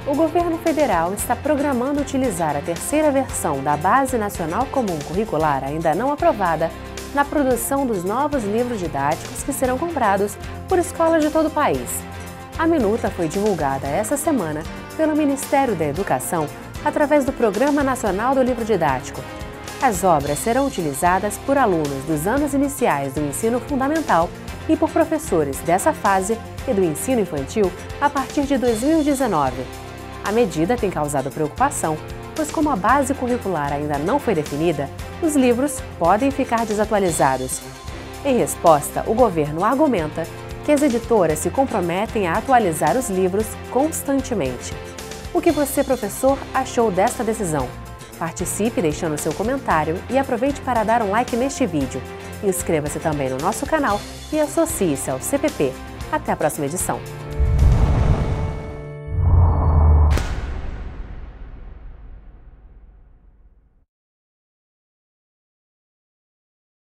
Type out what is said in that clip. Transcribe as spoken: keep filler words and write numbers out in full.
O governo federal está programando utilizar a terceira versão da Base Nacional Comum Curricular, ainda não aprovada, na produção dos novos livros didáticos que serão comprados por escolas de todo o país. A minuta foi divulgada essa semana pelo Ministério da Educação através do Programa Nacional do Livro Didático. As obras serão utilizadas por alunos dos anos iniciais do ensino fundamental e por professores dessa fase e do ensino infantil a partir de dois mil e dezenove. A medida tem causado preocupação, pois como a base curricular ainda não foi definida, os livros podem ficar desatualizados. Em resposta, o governo argumenta que as editoras se comprometem a atualizar os livros constantemente. O que você, professor, achou desta decisão? Participe deixando seu comentário e aproveite para dar um like neste vídeo. Inscreva-se também no nosso canal e associe-se ao C P P. Até a próxima edição!